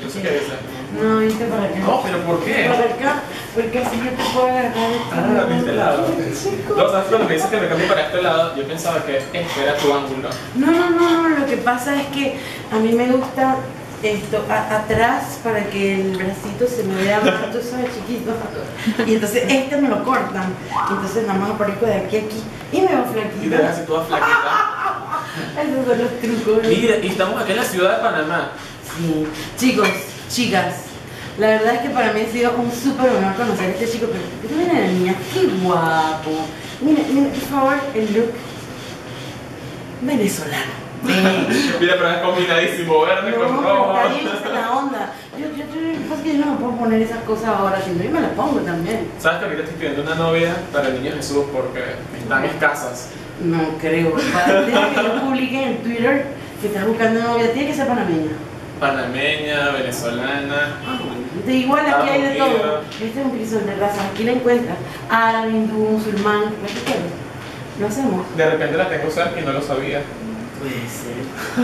¿Eso qué dice? No, viste para acá. No, pero ¿por qué? Para acá, porque así yo te puedo agarrar De este lado. chico. No, ¿sabes? Cuando me dices que me cambie para este lado, yo pensaba que este era tu ángulo. No, lo que pasa es que a mí me gusta esto atrás para que el bracito se me vea más, tú sabes, chiquito. Y entonces este me lo cortan. Entonces nada más aparezco de aquí a aquí y me veo Y te flaquita. ves así toda flaquita. Esos son los trucos. Mira, y estamos aquí en la ciudad de Panamá. Sí. Chicos, chicas, la verdad es que para mí ha sido un súper honor conocer a este chico, pero miren la niña, qué guapo. Miren, por favor, el look venezolano. Mira, pero es combinadísimo, verde con No, rojo. está bien, esa es la onda. Pues que yo no me puedo poner esas cosas ahora, sino yo me las pongo también. ¿Sabes que ahorita estoy pidiendo una novia para el niño Jesús porque están escasas? No creo. Deja que yo publique en Twitter que estás buscando novia, tiene que ser panameña. Panameña, venezolana. De igual aquí hay de todo. Este es un crisol de razas, aquí la encuentras. Árabe, hindú, musulmán, lo que quieras. Lo hacemos. De repente la tengo cerca y no lo sabía. Puede ser.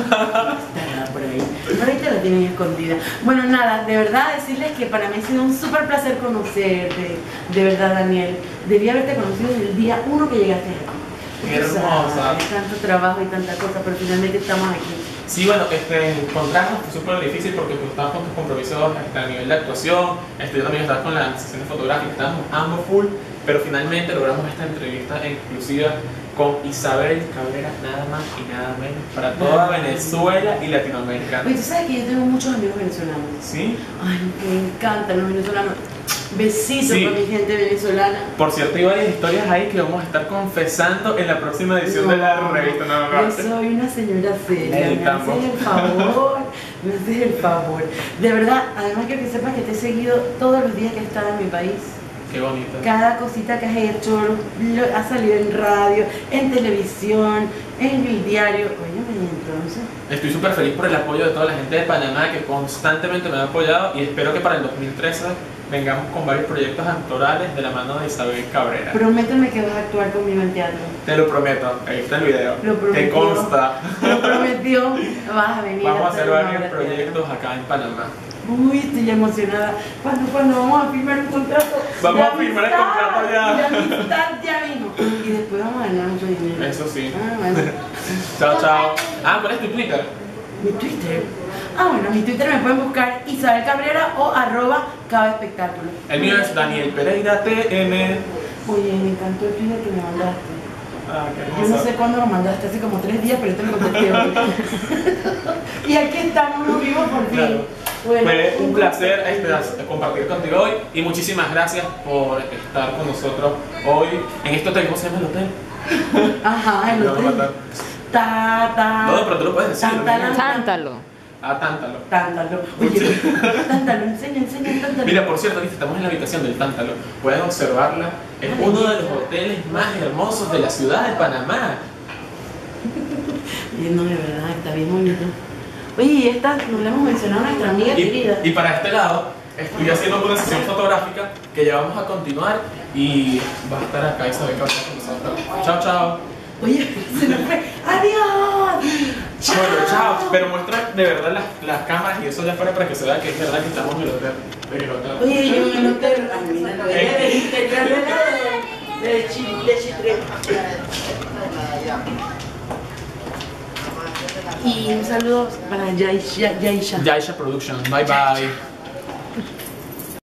Estará por ahí. Por ahí te la tienen escondida. Bueno, nada, de verdad decirles que para mí ha sido un súper placer conocerte. De verdad, Daniel. Debí haberte conocido desde el día 1 que llegaste aquí. Qué hermosa. Hay tanto trabajo y tanta cosa, pero finalmente estamos aquí. Sí, bueno, encontrarnos fue súper difícil porque tú estabas con tus compromisos a nivel de actuación, yo también estaba con las sesiones fotográficas, estábamos ambos full, pero finalmente logramos esta entrevista exclusiva con Isabel Cabrera, nada más y nada menos, para toda Venezuela y Latinoamérica. Oye, tú sabes que yo tengo muchos amigos venezolanos. ¿Sí? Ay, me encantan los venezolanos. Besitos Sí. para mi gente venezolana. Por cierto, hay varias historias ahí que vamos a estar confesando en la próxima edición de la revista. Yo soy una señora seria, me Necesitamos. haces el favor, me haces el favor. De verdad, además quiero que sepas que te he seguido todos los días que he estado en mi país. Qué bonito. Cada cosita que has hecho, ha salido en radio, en televisión, en el diario. Oye, entonces. Estoy súper feliz por el apoyo de toda la gente de Panamá que constantemente me ha apoyado y espero que para el 2013 vengamos con varios proyectos actorales de la mano de Isabel Cabrera. Prométeme que vas a actuar conmigo en teatro. Te lo prometo, ahí está el video. Lo prometió. Te consta. Lo prometió. Vas a venir. Vamos a hacer una varios obra de teatro. proyectos acá en Panamá. Uy, estoy emocionada. ¿Cuándo vamos a firmar un contrato? Vamos de a firmar el amistad, contrato ya. De amistad ya mismo. Y después vamos a ganar mucho dinero. Eso sí. Ah, bueno. Chao, chao. Ah, ¿cuál es tu Twitter? Mi Twitter. Ah, bueno, mi Twitter me pueden buscar Isabel Cabrera o @cabaespectáculo. El mío es Daniel Pereira TM. Oye, me encantó el Twitter que me mandaste. Ah, qué Yo no hermoso. sé cuándo lo mandaste, hace como 3 días, pero yo te lo contesté hoy. Y aquí estamos, nos vimos por fin. Claro. Bueno, Fue un placer compartir contigo hoy y muchísimas gracias por estar con nosotros hoy en este hotel. ¿Cómo se llama el hotel? Ajá, el Me van a hotel. matar. No, No, pero tú lo puedes decir. Tántalo. Ah, tántalo. Tántalo. Oye, tántalo, enseña el tántalo. Mira, por cierto, ¿viste? Estamos en la habitación del Tántalo. Pueden observarla. Es uno de los hoteles más hermosos de la ciudad de Panamá. Y no, de verdad, está bien bonito. Oye, y esta nos la hemos mencionado a nuestra amiga querida. Y para este lado, estoy haciendo una sesión fotográfica que ya vamos a continuar y va a estar acá Isabel Cabrera con nosotros. Chao, chao. Oye, se nos fue. ¡Adiós! Bueno, chao. Pero muestra de verdad las cámaras y eso ya fuera para que se vea que es verdad que estamos en el hotel. Oye, yo en el hotel. Ay, mira, lo del interior de Chitre. Y un saludo para Yaisha. Yaisha Production. Bye bye.